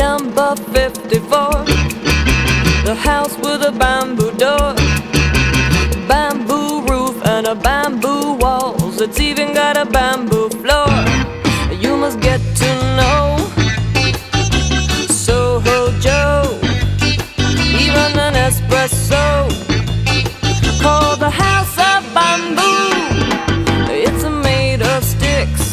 Number 54, the house with a bamboo door, bamboo roof and a bamboo walls. It's even got a bamboo floor. You must get to know Soho Joe. He runs an espresso called the House of Bamboo. It's made of sticks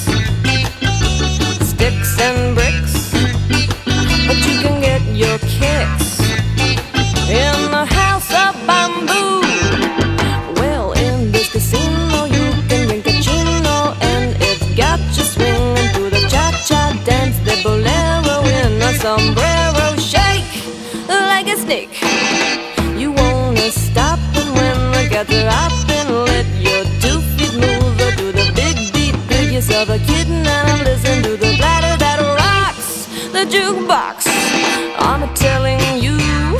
and bricks, but you can get your kicks in the House of Bamboo. Well, in this casino you can drink a chino, and it's got you swinging to the cha-cha dance, the bolero in a sombrero, shake like a snake. You wanna stop, and when the cats are hopping, let your 2 feet move to the big beat. Pick yourself a kitten and listen to the bladder that rocks the jukebox. I'm telling you,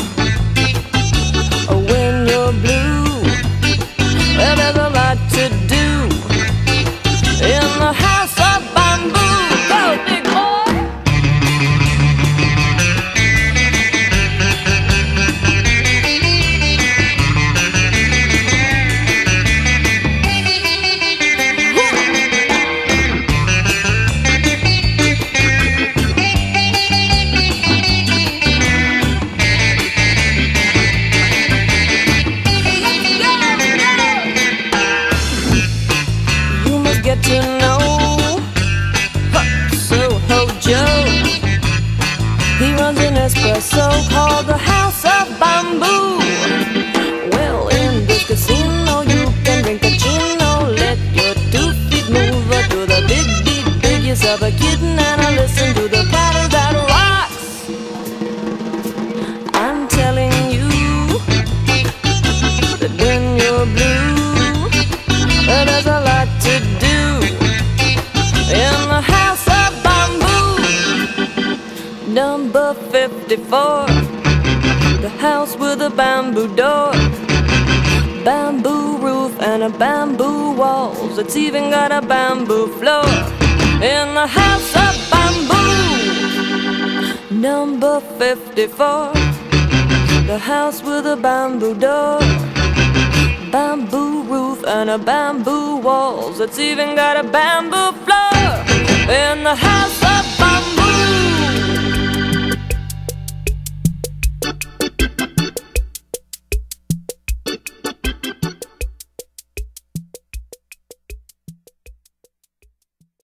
when you're blue, well, there's a lot to do in the House of Bamboo. Go, big boy! Get to know Soho Joe. He runs an espresso called the House of Bamboo. Well, in this casino you can drink a chino, let your 2 feet move to the big beat. Pick yourself a kitten and listen to the platter that rocks. I'm telling you that when you're blue, there's a lot to do in the House of Bamboo. Number 54, the house with a bamboo door, bamboo roof and a bamboo walls. It's even got a bamboo floor in the House of Bamboo. Number 54, the house with a bamboo door, bamboo roof and a bamboo walls. It's even got a bamboo floor in the House